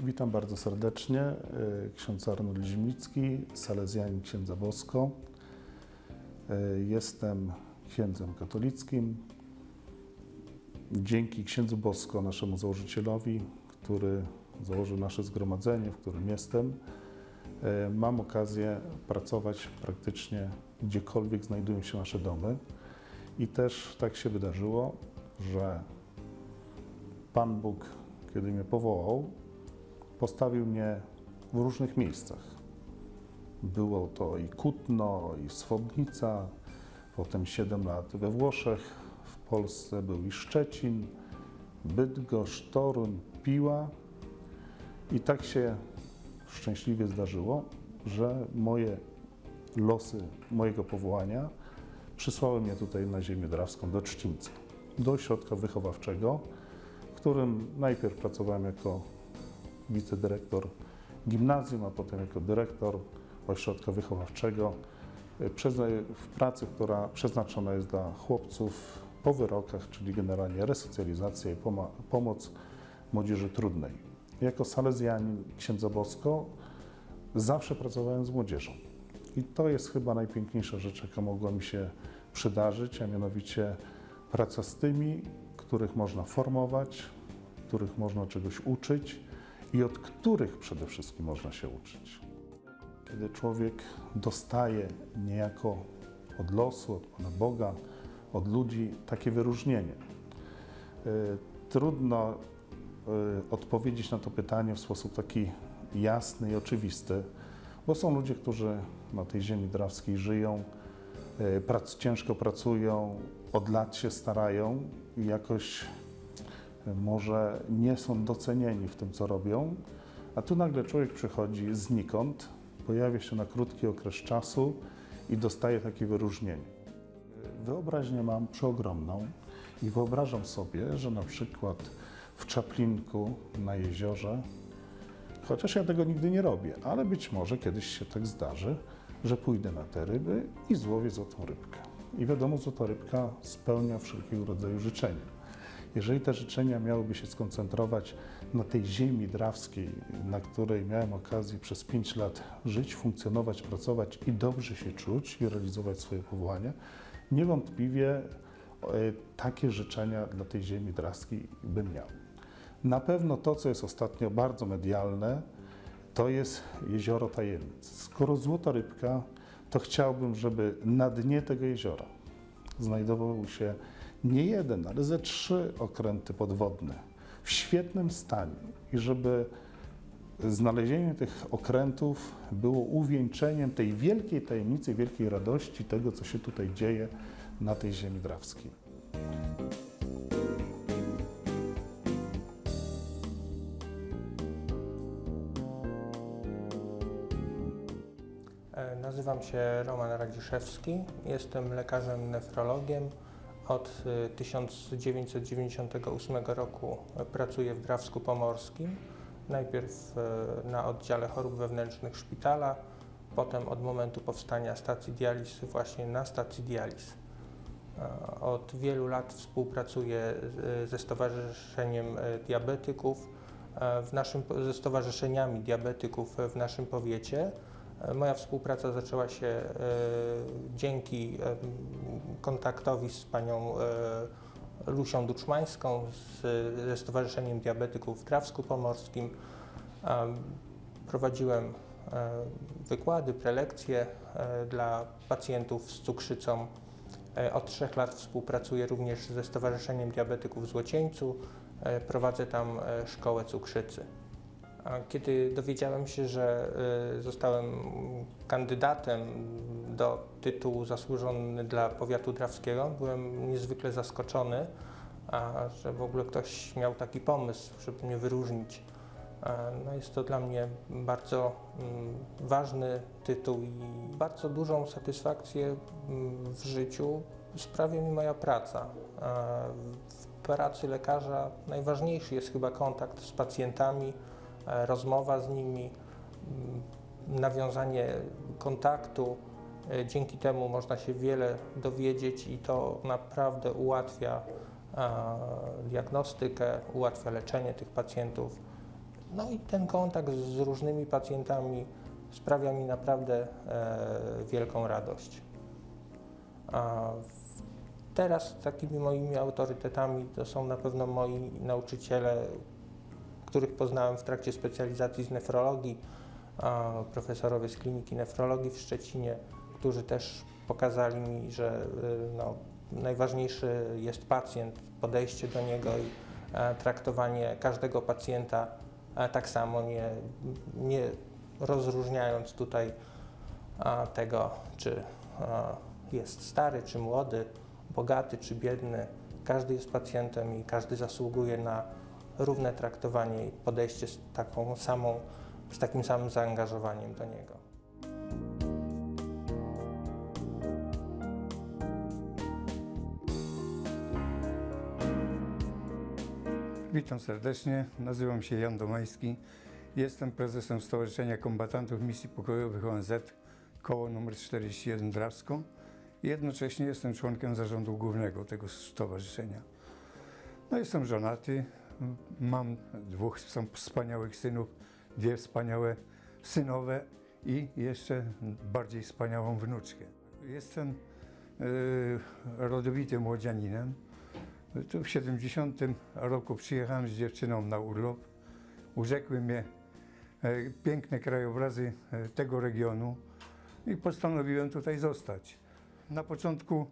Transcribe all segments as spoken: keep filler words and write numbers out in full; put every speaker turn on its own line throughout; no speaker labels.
Witam bardzo serdecznie. Ksiądz Arnold Zimnicki, salezjanin księdza Bosko. Jestem księdzem katolickim. Dzięki księdzu Bosko, naszemu założycielowi, który założył nasze zgromadzenie, w którym jestem, mam okazję pracować praktycznie gdziekolwiek znajdują się nasze domy. I też tak się wydarzyło, że Pan Bóg, kiedy mnie powołał, postawił mnie w różnych miejscach. Było to i Kutno, i Swobnica, potem siedem lat we Włoszech, w Polsce był i Szczecin, Bydgoszcz, Toruń, Piła. I tak się szczęśliwie zdarzyło, że moje losy mojego powołania przysłały mnie tutaj na ziemię drawską, do Trzcińca, do ośrodka wychowawczego, w którym najpierw pracowałem jako wicedyrektor gimnazjum, a potem jako dyrektor ośrodka wychowawczego w pracy, która przeznaczona jest dla chłopców po wyrokach, czyli generalnie resocjalizacja i pomoc młodzieży trudnej. Jako salezjanin księdza Bosko zawsze pracowałem z młodzieżą. I to jest chyba najpiękniejsza rzecz, jaka mogła mi się przydarzyć, a mianowicie praca z tymi, których można formować, których można czegoś uczyć i od których przede wszystkim można się uczyć. Kiedy człowiek dostaje niejako od losu, od Pana Boga, od ludzi takie wyróżnienie, trudno odpowiedzieć na to pytanie w sposób taki jasny i oczywisty, bo są ludzie, którzy na tej ziemi drawskiej żyją, prac, ciężko pracują, od lat się starają i jakoś może nie są docenieni w tym, co robią, a tu nagle człowiek przychodzi znikąd, pojawia się na krótki okres czasu i dostaje takie wyróżnienie. Wyobraźnię mam przeogromną i wyobrażam sobie, że na przykład w Czaplinku na jeziorze, chociaż ja tego nigdy nie robię, ale być może kiedyś się tak zdarzy, że pójdę na te ryby i złowię złotą rybkę. I wiadomo, złota rybka spełnia wszelkiego rodzaju życzenia. Jeżeli te życzenia miałyby się skoncentrować na tej ziemi drawskiej, na której miałem okazję przez pięć lat żyć, funkcjonować, pracować i dobrze się czuć i realizować swoje powołania, niewątpliwie takie życzenia dla tej ziemi drawskiej bym miał. Na pewno to, co jest ostatnio bardzo medialne, to jest jezioro tajemnic. Skoro złota rybka, to chciałbym, żeby na dnie tego jeziora znajdował się nie jeden, ale ze trzy okręty podwodne w świetnym stanie i żeby znalezienie tych okrętów było uwieńczeniem tej wielkiej tajemnicy, wielkiej radości tego, co się tutaj dzieje na tej ziemi drawskiej.
Nazywam się Roman Radziszewski, jestem lekarzem nefrologiem. Od tysiąc dziewięćset dziewięćdziesiątego ósmego roku pracuję w Drawsku Pomorskim. Najpierw na oddziale chorób wewnętrznych szpitala, potem od momentu powstania stacji dializy właśnie na stacji dializ. Od wielu lat współpracuję ze Stowarzyszeniem Diabetyków, w naszym, ze stowarzyszeniami diabetyków w naszym powiecie. Moja współpraca zaczęła się e, dzięki e, kontaktowi z panią e, Lusią Duczmańską z, ze Stowarzyszeniem Diabetyków w Drawsku Pomorskim. E, prowadziłem e, wykłady, prelekcje e, dla pacjentów z cukrzycą. E, od trzech lat współpracuję również ze Stowarzyszeniem Diabetyków w Złocieńcu. E, prowadzę tam e, szkołę cukrzycy. Kiedy dowiedziałem się, że zostałem kandydatem do tytułu zasłużony dla powiatu drawskiego, byłem niezwykle zaskoczony, że w ogóle ktoś miał taki pomysł, żeby mnie wyróżnić. No jest to dla mnie bardzo ważny tytuł i bardzo dużą satysfakcję w życiu sprawia mi moja praca. W pracy lekarza najważniejszy jest chyba kontakt z pacjentami, rozmowa z nimi, nawiązanie kontaktu. Dzięki temu można się wiele dowiedzieć i to naprawdę ułatwia diagnostykę, ułatwia leczenie tych pacjentów No i ten kontakt z różnymi pacjentami sprawia mi naprawdę e, wielką radość. A teraz takimi moimi autorytetami to są na pewno moi nauczyciele, których poznałem w trakcie specjalizacji z nefrologii, a profesorowie z Kliniki Nefrologii w Szczecinie, którzy też pokazali mi, że no, najważniejszy jest pacjent, podejście do niego i e, traktowanie każdego pacjenta e, tak samo, nie, nie rozróżniając tutaj a, tego, czy a, jest stary, czy młody, bogaty, czy biedny. Każdy jest pacjentem i każdy zasługuje na równe traktowanie i podejście z taką samą, z takim samym zaangażowaniem do niego.
Witam serdecznie, nazywam się Jan Domański. Jestem prezesem Stowarzyszenia Kombatantów Misji Pokojowych O N Z, koło numer czterdzieści jeden Drawsko. Jednocześnie jestem członkiem zarządu głównego tego stowarzyszenia. No, jestem żonaty, mam dwóch wspaniałych synów, dwie wspaniałe synowe i jeszcze bardziej wspaniałą wnuczkę. Jestem yy, rodowitym młodzianinem. Tu w siedemdziesiątym roku przyjechałem z dziewczyną na urlop. Urzekły mnie e, piękne krajobrazy e, tego regionu i postanowiłem tutaj zostać. Na początku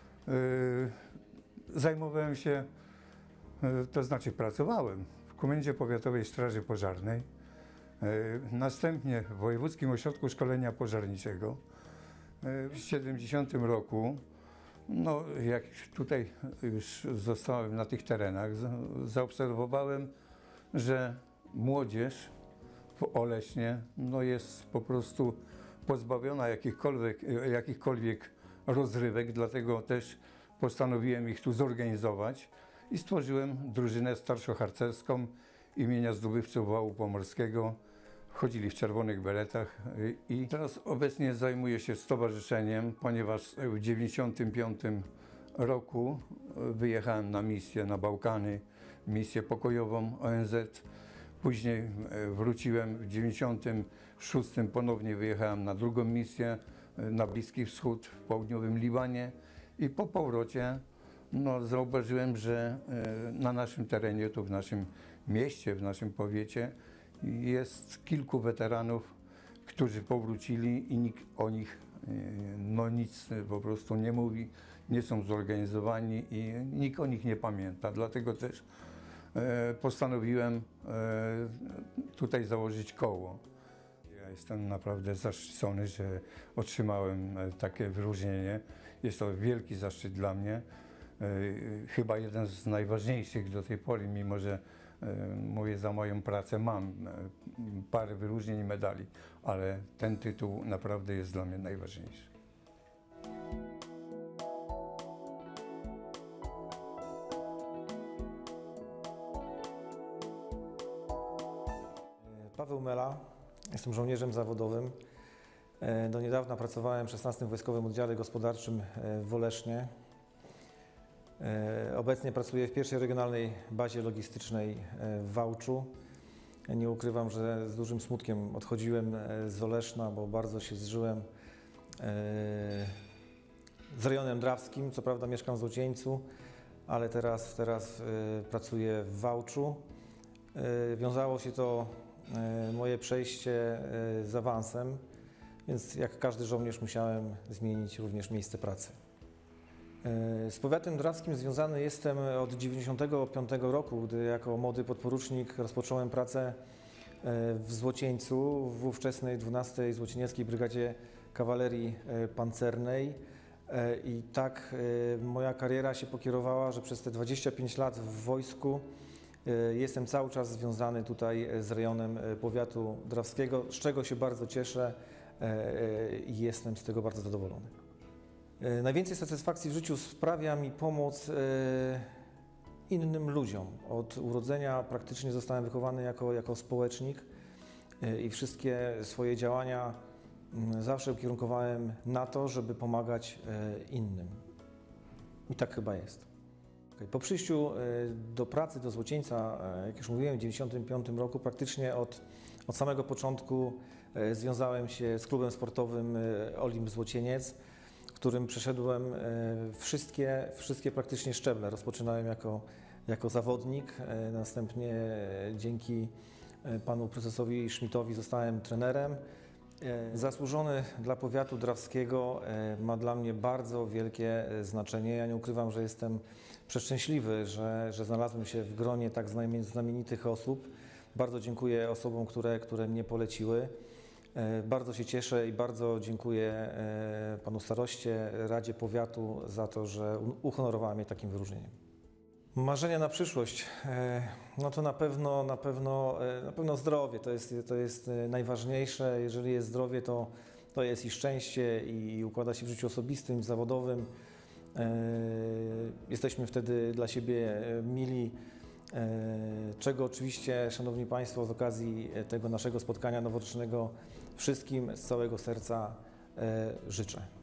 e, zajmowałem się, e, to znaczy pracowałem w Komendzie Powiatowej Straży Pożarnej, e, następnie w Wojewódzkim Ośrodku Szkolenia Pożarniczego. E, w siedemdziesiątym roku, no, jak tutaj już zostałem na tych terenach, zaobserwowałem, że młodzież w Oleśnie no, jest po prostu pozbawiona jakichkolwiek, jakichkolwiek rozrywek, dlatego też postanowiłem ich tu zorganizować i stworzyłem drużynę starszoharcerską imienia zdobywców Wału Pomorskiego. Chodzili w czerwonych beretach i teraz obecnie zajmuję się stowarzyszeniem, ponieważ w tysiąc dziewięćset dziewięćdziesiątym piątym roku wyjechałem na misję na Bałkany, misję pokojową O N Z. Później wróciłem w tysiąc dziewięćset dziewięćdziesiątym szóstym, ponownie wyjechałem na drugą misję na Bliski Wschód, w południowym Libanie i po powrocie no, zauważyłem, że na naszym terenie, tu w naszym mieście, w naszym powiecie jest kilku weteranów, którzy powrócili i nikt o nich no, nic po prostu nie mówi, nie są zorganizowani i nikt o nich nie pamięta. Dlatego też e, postanowiłem e, tutaj założyć koło. Ja jestem naprawdę zaszczycony, że otrzymałem takie wyróżnienie. Jest to wielki zaszczyt dla mnie. E, chyba jeden z najważniejszych do tej pory, mimo że mówię, za moją pracę mam parę wyróżnień i medali, ale ten tytuł naprawdę jest dla mnie najważniejszy.
Paweł Mela, jestem żołnierzem zawodowym. Do niedawna pracowałem w szesnastym Wojskowym Oddziale Gospodarczym w Olesznie. Obecnie pracuję w pierwszej regionalnej bazie logistycznej w Wałczu. Nie ukrywam, że z dużym smutkiem odchodziłem z Oleszna, bo bardzo się zżyłem z rejonem drawskim. Co prawda mieszkam w Złocieńcu, ale teraz, teraz pracuję w Wałczu. Wiązało się to moje przejście z awansem, więc jak każdy żołnierz musiałem zmienić również miejsce pracy. Z powiatem drawskim związany jestem od tysiąc dziewięćset dziewięćdziesiątego piątego roku, gdy jako młody podporucznik rozpocząłem pracę w Złocieńcu, w ówczesnej dwunastej Złocienieckiej Brygadzie Kawalerii Pancernej. I tak moja kariera się pokierowała, że przez te dwadzieścia pięć lat w wojsku jestem cały czas związany tutaj z rejonem powiatu drawskiego, z czego się bardzo cieszę i jestem z tego bardzo zadowolony. Najwięcej satysfakcji w życiu sprawia mi pomoc innym ludziom. Od urodzenia praktycznie zostałem wychowany jako, jako społecznik i wszystkie swoje działania zawsze ukierunkowałem na to, żeby pomagać innym. I tak chyba jest. Po przyjściu do pracy, do Złocieńca, jak już mówiłem, w tysiąc dziewięćset dziewięćdziesiątym piątym roku praktycznie od, od samego początku związałem się z klubem sportowym Olimp Złocieniec, w którym przeszedłem wszystkie, wszystkie praktycznie szczeble. Rozpoczynałem jako, jako zawodnik, następnie dzięki panu prezesowi Schmidtowi zostałem trenerem. Zasłużony dla powiatu drawskiego ma dla mnie bardzo wielkie znaczenie. Ja nie ukrywam, że jestem przeszczęśliwy, że, że znalazłem się w gronie tak znamienitych osób. Bardzo dziękuję osobom, które, które mnie poleciły. Bardzo się cieszę i bardzo dziękuję panu staroście, Radzie Powiatu za to, że uhonorowała mnie takim wyróżnieniem. Marzenia na przyszłość, no to na pewno, na pewno, na pewno zdrowie, to jest, to jest najważniejsze. Jeżeli jest zdrowie, to, to jest i szczęście, i układa się w życiu osobistym, zawodowym. Jesteśmy wtedy dla siebie mili, czego oczywiście, Szanowni Państwo, z okazji tego naszego spotkania noworocznego wszystkim z całego serca życzę.